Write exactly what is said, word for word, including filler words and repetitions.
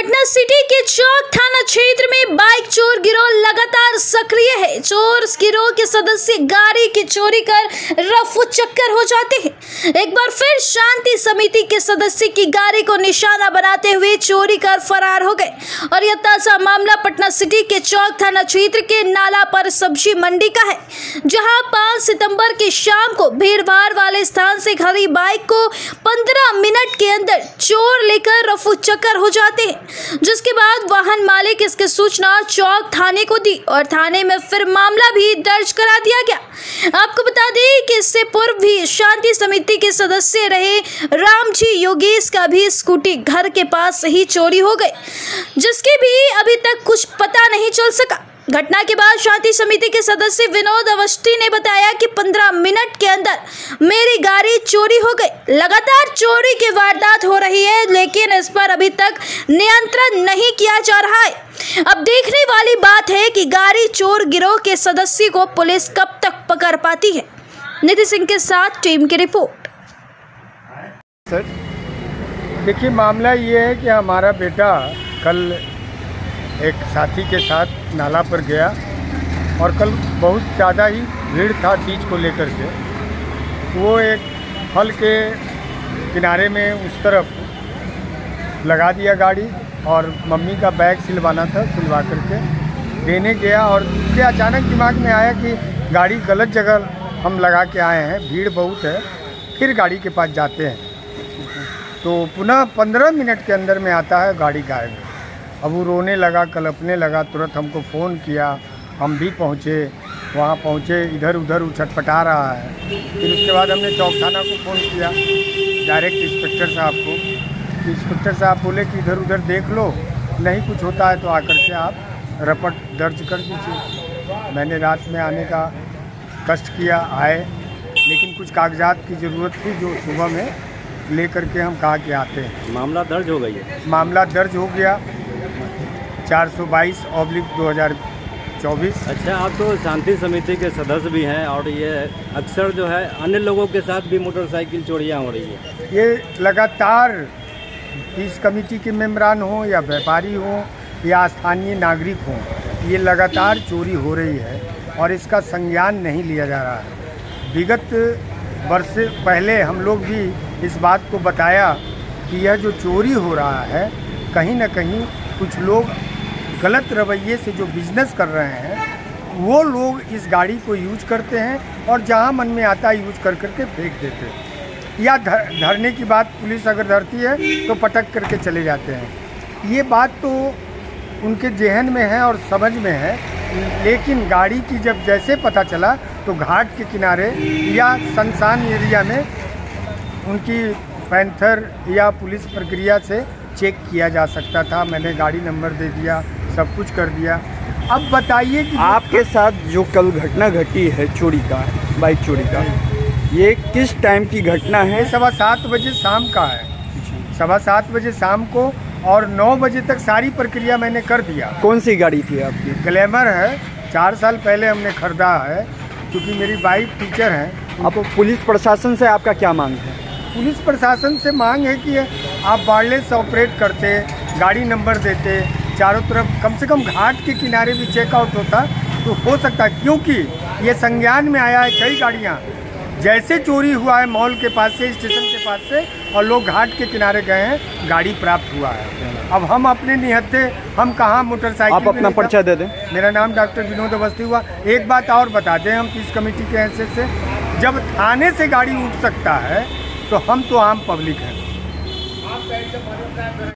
Patna city के चौक थाना क्षेत्र में बाइक चोर गिरोह लगातार सक्रिय है। चोर गिरोह के सदस्य गाड़ी की चोरी कर रफू चक्कर हो जाते हैं। एक बार फिर शांति समिति के सदस्य की गाड़ी को निशाना बनाते हुए चोरी कर फरार हो गए। और यह ताजा मामला पटना सिटी के चौक थाना क्षेत्र के नाला पर सब्जी मंडी का है, जहां पाँच सितंबर की शाम को भीड़ भाड़ वाले स्थान से खड़ी बाइक को पंद्रह मिनट के अंदर चोर लेकर रफू चक्कर हो जाते हैं, जिसके बाद वाहन मालिक इसकी सूचना चौक थाने को दी और थाने में फिर मामला भी दर्ज करा दिया गया। आपको बता दें कि इससे पूर्व भी शांति समिति के सदस्य रहे रामजी योगेश का भी स्कूटी घर के पास ही चोरी हो गई, जिसके भी अभी तक कुछ पता नहीं चल सका। घटना के बाद शांति समिति के सदस्य विनोद अवस्थी ने बताया कि पंद्रह मिनट के अंदर मेरी गाड़ी चोरी हो गई। लगातार चोरी की वारदात हो रही है, लेकिन इस पर अभी तक नियंत्रण नहीं किया जा रहा है। अब देखने वाली बात है कि गाड़ी चोर गिरोह के सदस्य को पुलिस कब तक पकड़ पाती है। निधि सिंह के साथ टीम की रिपोर्ट। सर देखिए, मामला ये है कि हमारा बेटा कल एक साथी के साथ नाला पर गया और कल बहुत ज़्यादा ही भीड़ था चीज़ को लेकर के। वो एक फल के किनारे में उस तरफ लगा दिया गाड़ी और मम्मी का बैग सिलवाना था, सिलवा करके देने गया और उसके अचानक दिमाग में आया कि गाड़ी गलत जगह हम लगा के आए हैं, भीड़ बहुत है, फिर गाड़ी के पास जाते हैं। तो पुनः पंद्रह मिनट के अंदर में आता है गाड़ी गायब। अब वो रोने लगा, कलपने लगा, तुरंत हमको फ़ोन किया, हम भी पहुँचे, वहाँ पहुँचे, इधर उधर उछटपटा रहा है। फिर उसके बाद हमने चौक थाना को फ़ोन किया, डायरेक्ट इंस्पेक्टर साहब को। इंस्पेक्टर साहब बोले कि इधर उधर देख लो, नहीं कुछ होता है तो आकर के आप रिपोर्ट दर्ज कर दीजिए। मैंने रात में आने का कष्ट किया, आए, लेकिन कुछ कागजात की ज़रूरत थी जो सुबह में ले करके हम कहा कि आते हैं। मामला दर्ज हो गई है? मामला दर्ज हो गया चार सौ बाईस ऑब्लिक दो हज़ार चौबीस। अच्छा, आप तो शांति समिति के सदस्य भी हैं और ये अक्सर जो है अन्य लोगों के साथ भी मोटरसाइकिल चोरियां हो रही है। ये लगातार इस कमेटी के मेम्बरान हों या व्यापारी हों या स्थानीय नागरिक हों, ये लगातार चोरी हो रही है और इसका संज्ञान नहीं लिया जा रहा है। विगत वर्ष पहले हम लोग भी इस बात को बताया कि यह जो चोरी हो रहा है, कहीं ना कहीं कुछ लोग गलत रवैये से जो बिजनेस कर रहे हैं, वो लोग इस गाड़ी को यूज करते हैं और जहां मन में आता है यूज कर करके फेंक देते हैं, या धर, धरने की बात पुलिस अगर धरती है तो पटक करके चले जाते हैं। ये बात तो उनके जहन में है और समझ में है, लेकिन गाड़ी की जब जैसे पता चला तो घाट के किनारे या सुनसान एरिया में उनकी पैंथर या पुलिस प्रक्रिया से चेक किया जा सकता था। मैंने गाड़ी नंबर दे दिया, सब कुछ कर दिया। अब बताइए कि आपके साथ जो कल घटना घटी है चोरी का, बाइक चोरी का, ये किस टाइम की घटना है? सवा सात बजे शाम का है, सवा सात बजे शाम को, और नौ बजे तक सारी प्रक्रिया मैंने कर दिया। कौन सी गाड़ी थी आपकी? ग्लैमर है, चार साल पहले हमने खरीदा है, क्योंकि मेरी वाइफ टीचर हैं। अब पुलिस प्रशासन से आपका क्या मांग है? पुलिस प्रशासन से मांग है कि आप वायरलेस ऑपरेट करते, गाड़ी नंबर देते, चारों तरफ कम से कम घाट के किनारे भी चेकआउट होता तो हो सकता है, क्योंकि ये संज्ञान में आया है कई गाड़ियाँ जैसे चोरी हुआ है मॉल के पास से, स्टेशन के पास से, और लोग घाट के किनारे गए हैं, गाड़ी प्राप्त हुआ है। अब हम अपने निहत्ते हम कहाँ मोटरसाइकिल। आप अपना पर्चा दे दें। मेरा नाम डॉक्टर विनोद अवस्थी हुआ। एक बात और बता दें, हम इस कमेटी के हैसियत से, जब थाने से गाड़ी उठ सकता है तो हम तो आम पब्लिक हैं।